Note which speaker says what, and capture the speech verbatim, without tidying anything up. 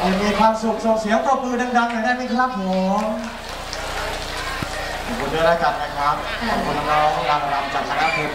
Speaker 1: มีความสุขส่งเสียงปรบมือดังๆหน่อยได้ไหมครับผมขอบคุณด้วยแล้วกันนะครับขอบคุณน้องๆนางรำจากคณะเพลง